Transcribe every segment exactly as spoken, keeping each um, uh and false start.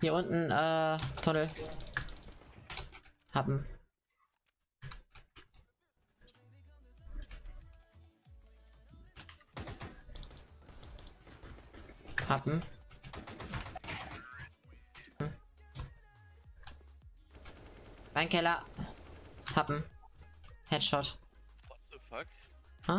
Hier unten, äh, Tunnel. Haben. Haben. Hm. Weinkeller. Haben. Headshot. What the fuck? Huh?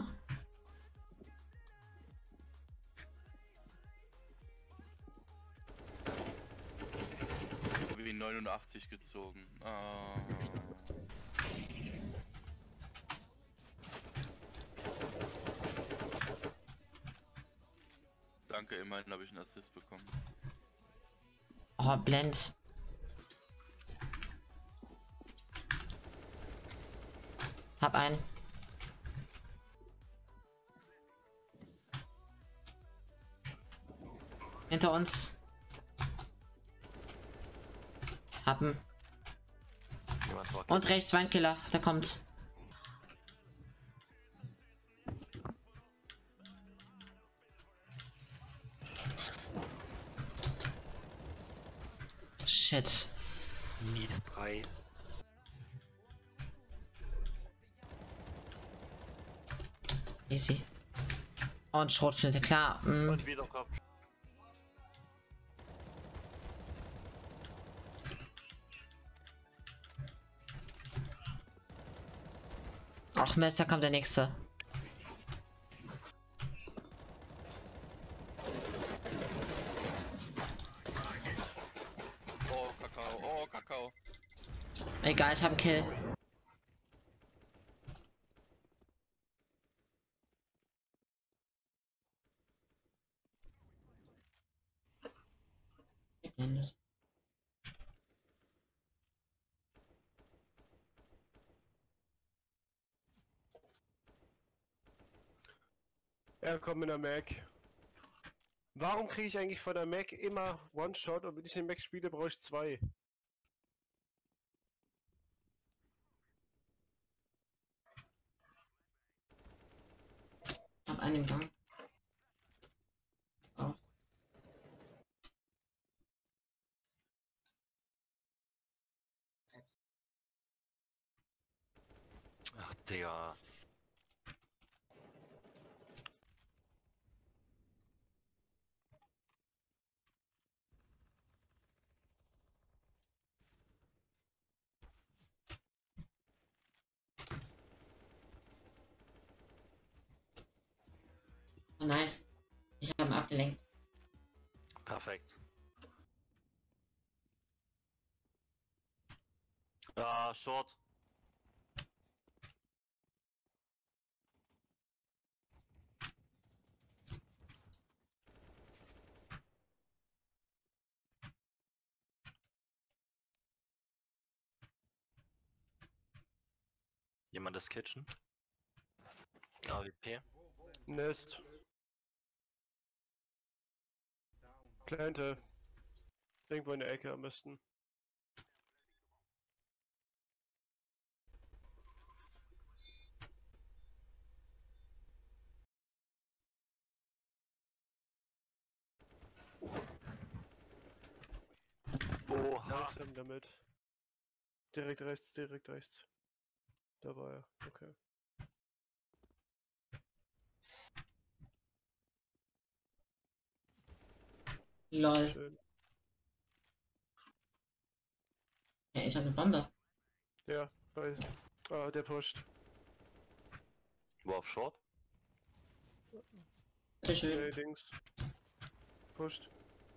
Wie neunundachtzig gezogen. Ah. Danke, immerhin habe ich einen Assist bekommen. Oh, Blend. Hab einen. Hinter uns. Haben. Und rechts Weinkiller, der kommt. Shit. Mies drei. Easy. Und Schrotflinte, klar. Mm. Und wieder Kopf. Ach Mist, da kommt der nächste. Oh, Kakao, oh, Kakao. Egal, ich habe einen Kill. Ja, komm in der Mac. Warum kriege ich eigentlich von der Mac immer One-Shot und wenn ich den Mac spiele, brauche ich zwei? Ich hab einen im Gang. Oh. Ach, Digga. Oh, nice. Ich habe ihn abgelenkt. Perfekt. Ja, Short. Jemand ist Kitchen? A W P. Nest. Plante. Irgendwo in der Ecke am besten. Oha. Langsam damit. Direkt rechts, direkt rechts. Da war er, okay. Lol. Schön. Ja, ich habe eine Bombe. Ja, weiß. Ah, der pusht. Wo auf Short? Bitte schön. Nee, links. Pusht.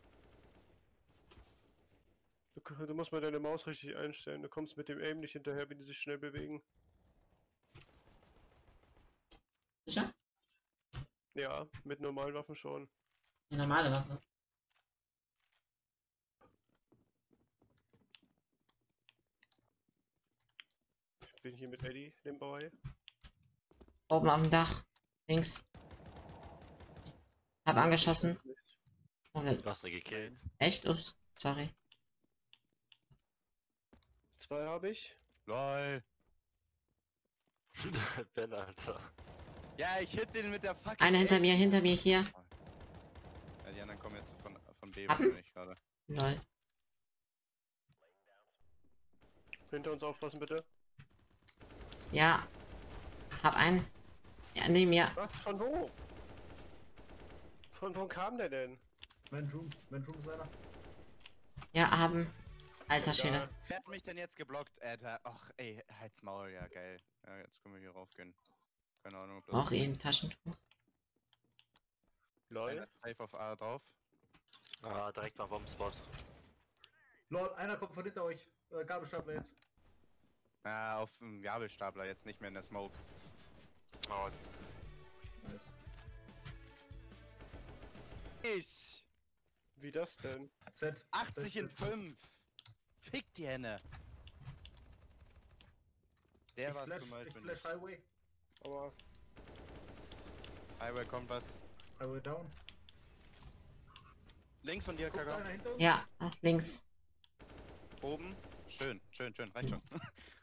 Du, du musst mal deine Maus richtig einstellen. Du kommst mit dem Aim nicht hinterher, wenn die sich schnell bewegen. Sicher? Ja, mit normalen Waffen schon. Eine normale Waffe. Ich bin hier mit Eddie nebenbei. Oben auf dem Dach. Links. Hab angeschossen. Oh, Du hast ihn gekillt. echt? Ups. Sorry. Zwei habe ich. Lol. Ben, Alter. Ja, ich hit den mit der fucking. Einer hinter Aim. mir, hinter mir hier. Ja, die anderen kommen jetzt von, von B Ab. wahrscheinlich gerade. Lol. Hinter uns aufpassen, bitte. Ja. Hab einen. Ja, neben mir. Was? Von wo? Von wo kam der denn? Mein Room, mein Room ist einer. Ja, haben. Alter Da. Schwede. Wer hat mich denn jetzt geblockt, Alter? Ach, ey, halt's Maul, ja, geil. Ja, jetzt können wir hier raufgehen. Keine Ahnung, ob das... Auch eben Taschentuch. Lol. Einer ist safe auf A drauf. Ah, direkt am Bombspot. Lol, einer kommt von hinter euch. Äh, Gabelstapler jetzt. Ah, auf dem Gabelstapler, jetzt nicht mehr in der Smoke. Oh, Nice. Ich! Wie das denn? Z. achtzig Z, in Z. fünf! Fick die Henne! Der Ich war's flash, zum ich Beispiel flash nicht. Highway. Aber Highway kommt was. Highway down. Links von dir, Guckt Kakao. einer hinter uns? Ja, ach, links. Oben. Schön, schön, schön, reicht schon.